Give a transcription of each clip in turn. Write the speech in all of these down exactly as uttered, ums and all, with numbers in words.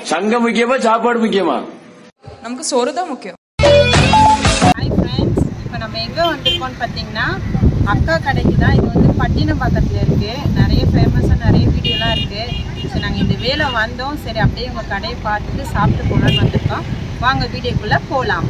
சங்கம் முக்கியமா சாப்பாடு முக்கியமா? நமக்கு சோறு தான் முக்கியம். ஹாய் ஃப்ரெண்ட்ஸ், இப்போ நம்ம எங்கே வந்திருக்கோம்னு பார்த்தீங்கன்னா அக்கா கடைக்கு தான். இது வந்து பட்டினப்பாக்கத்தில் இருக்குது. நிறைய ஃபேமஸாக நிறைய வீடியோலாம் இருக்குது. ஸோ நாங்கள் இந்த வேலை வந்தோம், சரி அப்படியே உங்கள் கடையை பார்த்துட்டு சாப்பிட்டு போகலான்னு வந்திருக்கோம். வாங்க வீடியோக்குள்ளே போகலாம்.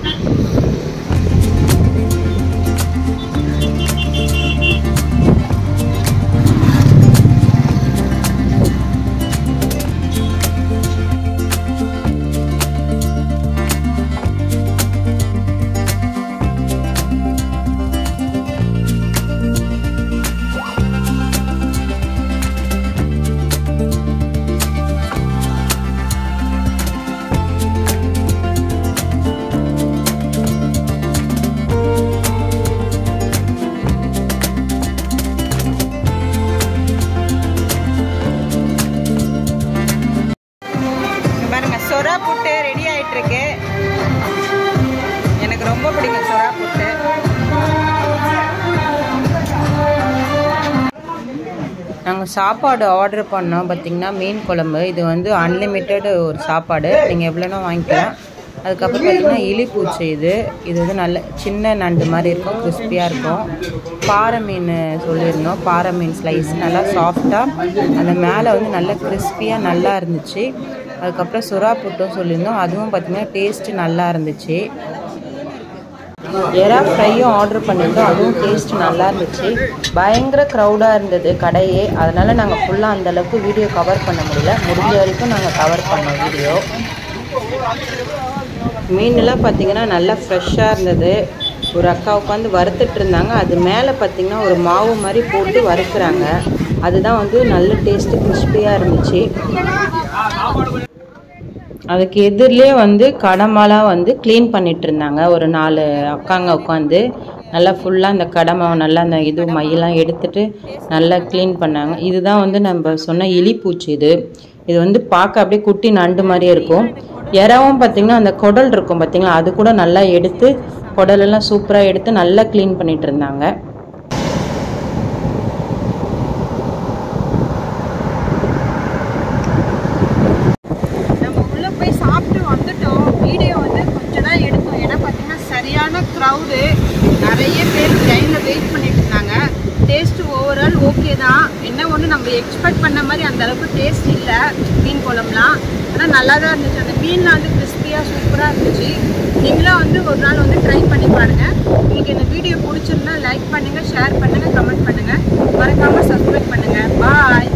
சொரா புட்டு ரெடி ஆயிட்டு இருக்கு. எனக்கு ரொம்ப பிடிக்கும் சொரா புட்டு. நாங்கள் சாப்பாடு ஆர்டர் பண்ணோம். பார்த்திங்கன்னா மீன் குழம்பு. இது வந்து அன்லிமிட்டெடு ஒரு சாப்பாடு, நீங்கள் எவ்வளோனா வாங்கிக்கலாம். அதுக்கப்புறம் பார்த்திங்கன்னா இலிப்பூச்சி. இது இது வந்து நல்ல சின்ன நண்டு மாதிரி இருக்கும், கிறிஸ்பியாக இருக்கும். பாறை மீன் சொல்லியிருந்தோம், பாறை மீன் ஸ்லைஸ் நல்லா சாஃப்டாக அந்த மேலே வந்து நல்லா கிறிஸ்பியாக நல்லா இருந்துச்சு. அதுக்கப்புறம் சுறா புட்டும் சொல்லியிருந்தோம், அதுவும் பார்த்திங்கன்னா டேஸ்ட்டு நல்லா இருந்துச்சு. எறா ஃப்ரையும் ஆர்டர் பண்ணியிருந்தோம், அதுவும் டேஸ்ட்டு நல்லா இருந்துச்சு. பயங்கர க்ரௌடாக இருந்தது கடையே, அதனால் நாங்கள் ஃபுல்லாக அந்தளவுக்கு வீடியோ கவர் பண்ண முடியல. முடிஞ்ச வரைக்கும் நாங்கள் கவர் பண்ணோம் வீடியோ. மீனெல்லாம் பார்த்திங்கன்னா நல்லா ஃப்ரெஷ்ஷாக இருந்தது. ஒரு அக்கா உட்காந்து வறுத்துட்டு இருந்தாங்க. அது மேலே பார்த்திங்கன்னா ஒரு மாவு மாதிரி போட்டு வறுக்கிறாங்க. அதுதான் வந்து நல்ல டேஸ்ட்டு கிறிஸ்பியாக இருந்துச்சு. அதுக்கு எதிரிலே வந்து கடமாலாம் வந்து க்ளீன் பண்ணிட்டு இருந்தாங்க. ஒரு நாலு அக்காங்க உட்காந்து நல்லா ஃபுல்லாக அந்த கடமை நல்லா அந்த இது மையெல்லாம் எடுத்துட்டு நல்லா க்ளீன் பண்ணாங்க. இதுதான் வந்து நம்ம சொன்ன இலிப்பூச்சி. இது இது வந்து பார்க்க அப்படியே குட்டி நண்டு மாதிரியே இருக்கும். இறாவும் பார்த்திங்கன்னா அந்த குடல் இருக்கும் பார்த்திங்களா, அது கூட நல்லா எடுத்து குடலெல்லாம் சூப்பராக எடுத்து நல்லா க்ளீன் பண்ணிட்டு இருந்தாங்க. வீடியோ வந்து கொஞ்சம் தான் எடுத்தோம், ஏன்னா பார்த்தீங்கன்னா சரியான க்ரௌடு, நிறைய பேர் லைனில் வெயிட் பண்ணிட்டு இருந்தாங்க. டேஸ்ட்டு ஓவரால் ஓகே தான். என்ன ஒன்று நம்ம எக்ஸ்பெக்ட் பண்ண மாதிரி அந்த அளவுக்கு டேஸ்ட் இல்லை மீன் குழம்புலாம். ஆனால் நல்லா தான் இருந்துச்சு. அந்த மீன்லாம் வந்து கிறிஸ்பியாக சூப்பராக இருந்துச்சு. நீங்களும் வந்து ஒரு நாள் வந்து ட்ரை பண்ணி பாருங்கள். உங்களுக்கு இந்த வீடியோ பிடிச்சிருந்தா லைக் பண்ணுங்கள், ஷேர் பண்ணுங்கள், கமெண்ட் பண்ணுங்கள், மறக்காமல் சப்ஸ்கிரைப் பண்ணுங்கள். பாய்.